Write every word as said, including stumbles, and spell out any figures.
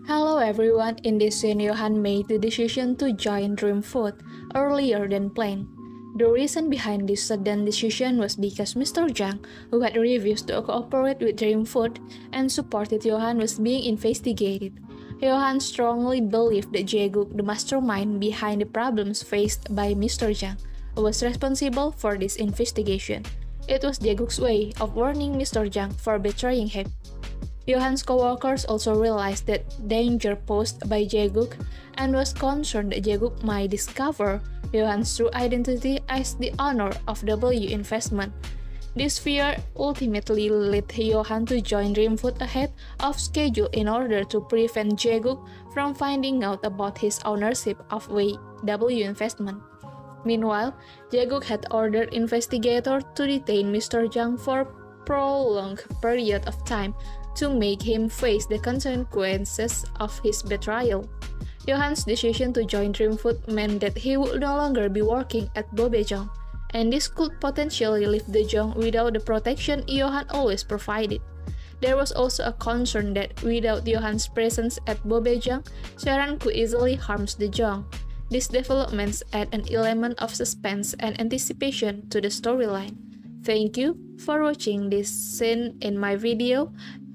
Hello everyone, in this scene Johan made the decision to join Dream Food earlier than planned. The reason behind this sudden decision was because Mister Zhang, who had refused to cooperate with Dream Food and supported Johan, was being investigated. Johan strongly believed that Jae-guk, the mastermind behind the problems faced by Mister Zhang, was responsible for this investigation. It was Jae-guk's way of warning Mister Zhang for betraying him. Johan's co-workers also realized the danger posed by Jae-guk and was concerned that Jae-guk might discover Johan's true identity as the owner of W Investment. This fear ultimately led Johan to join Dream Food ahead of schedule in order to prevent Jae-guk from finding out about his ownership of W Investment. Meanwhile, Jae-guk had ordered investigators to detain Mister Zhang for a prolonged period of time to make him face the consequences of his betrayal. Johan's decision to join Dream Food meant that he would no longer be working at Bobejong, and this could potentially leave the Jong without the protection Johan always provided. There was also a concern that without Johan's presence at Bobejong, Sharon could easily harm the Jong. These developments add an element of suspense and anticipation to the storyline. Thank you for watching this scene in my video.